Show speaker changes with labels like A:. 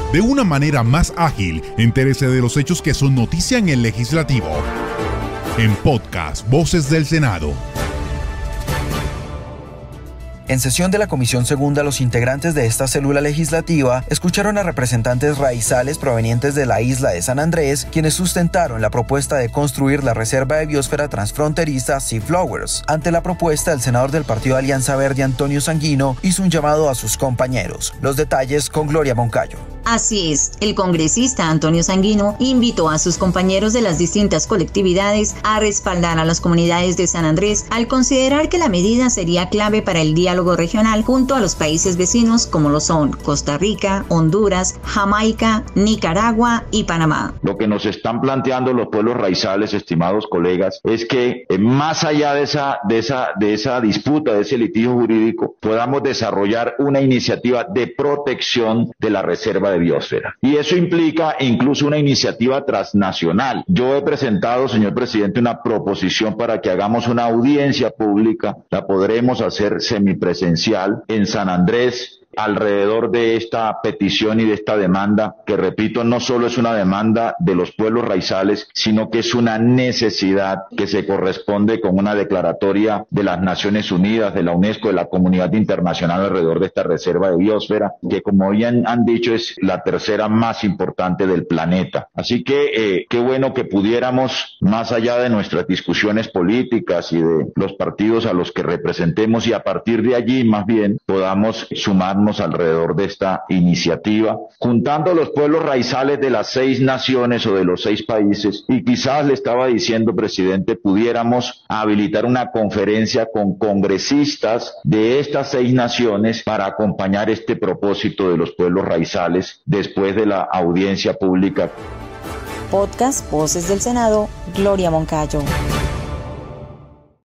A: De una manera más ágil, entérese de los hechos que son noticia en el legislativo. En podcast Voces del Senado.
B: En sesión de la Comisión Segunda, los integrantes de esta célula legislativa escucharon a representantes raizales provenientes de la isla de San Andrés, quienes sustentaron la propuesta de construir la Reserva de Biosfera Transfronteriza Sea Flowers. Ante la propuesta, el senador del Partido Alianza Verde, Antonio Sanguino, hizo un llamado a sus compañeros. Los detalles con Gloria Moncayo.
C: Así es, el congresista Antonio Sanguino invitó a sus compañeros de las distintas colectividades a respaldar a las comunidades de San Andrés al considerar que la medida sería clave para el diálogo regional junto a los países vecinos como lo son Costa Rica, Honduras, Jamaica, Nicaragua y Panamá.
D: Lo que nos están planteando los pueblos raizales, estimados colegas, es que más allá de esa disputa, de ese litigio jurídico, podamos desarrollar una iniciativa de protección de la reserva de biosfera. Y eso implica incluso una iniciativa transnacional. Yo he presentado, señor presidente, una proposición para que hagamos una audiencia pública. La podremos hacer semipresencial en San Andrés, alrededor de esta petición y de esta demanda, que repito, no solo es una demanda de los pueblos raizales, sino que es una necesidad que se corresponde con una declaratoria de las Naciones Unidas, de la UNESCO, de la comunidad internacional alrededor de esta reserva de biosfera, que como bien han dicho es la tercera más importante del planeta. Así que qué bueno que pudiéramos, más allá de nuestras discusiones políticas y de los partidos a los que representemos, y a partir de allí más bien podamos sumarnos alrededor de esta iniciativa, juntando los pueblos raizales de las 6 naciones o de los 6 países, y quizás, le estaba diciendo, presidente, pudiéramos habilitar una conferencia con congresistas de estas 6 naciones para acompañar este propósito de los pueblos raizales después de la audiencia pública.
C: Podcast Voces del Senado, Gloria Moncayo.